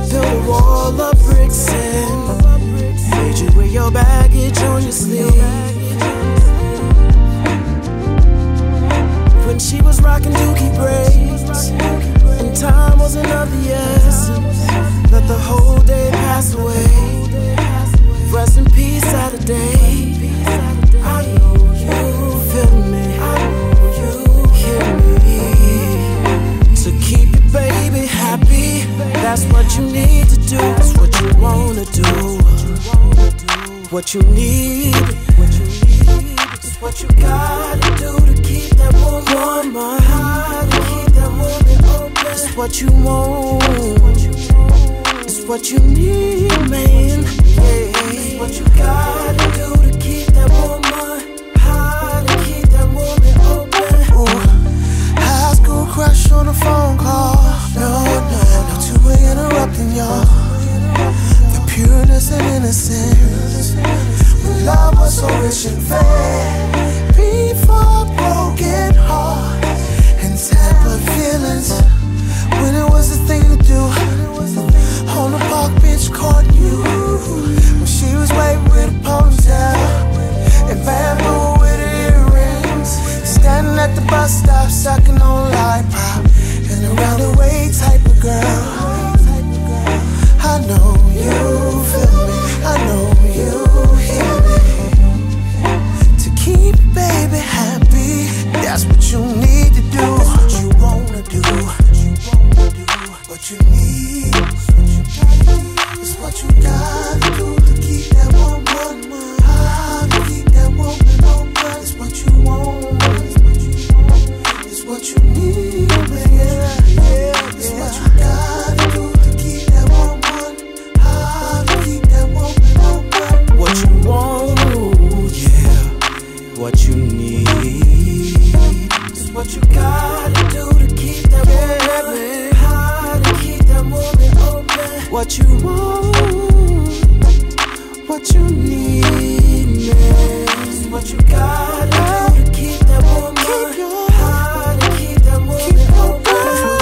built a wall of bricks and made you wear your baggage on your sleeve. When she was rocking dookie braids and time wasn't of the essence, let the whole day pass away. Rest in peace, Saturday. I know you feel me, hear me. To keep your baby happy, that's what you need to do. That's what you wanna do. What you need, is what you gotta do to keep that woman high, to keep that woman open. It's what you want, it's what you need, man. It's what you gotta do to keep that woman high, to keep that woman open. Ooh, high school crush on a phone call. No, two way interrupting y'all. The pureness and innocence, when love was so rich and fair. Before broken heart and tempered feelings, when it was the thing to do. On the park bench courting you, when she was waving with a ponytail and bamboo with her earrings, standing at the bus stop sucking on lollipop, and a round-the-way type of girl. I know you feel me, I know you hear me. To keep baby happy, that's what you need to do. That's what you wanna do, what you need. It's what you gotta do to keep that woman high, to keep that woman open. It's what you want, it's what you need, man. It's what you gotta do to keep that woman high, to keep that woman open. What you want, yeah, what you need. It's what you gotta do to keep that woman high, to keep that woman open. What you want, what you need, man. It's what you gotta do to keep that woman high, to keep that woman open.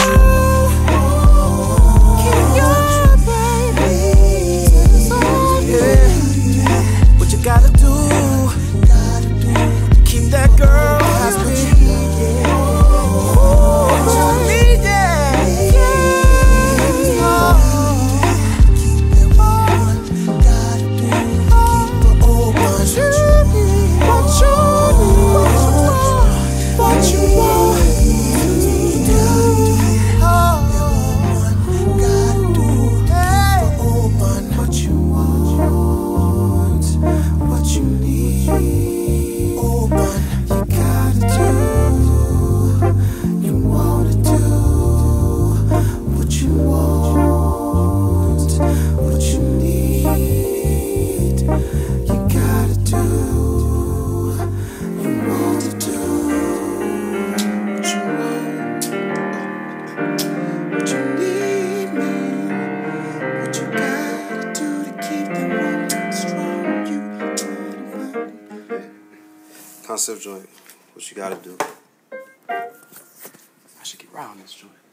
What you gotta do to keep that girl happy. Concept joint, what you gotta do. I should get round this joint.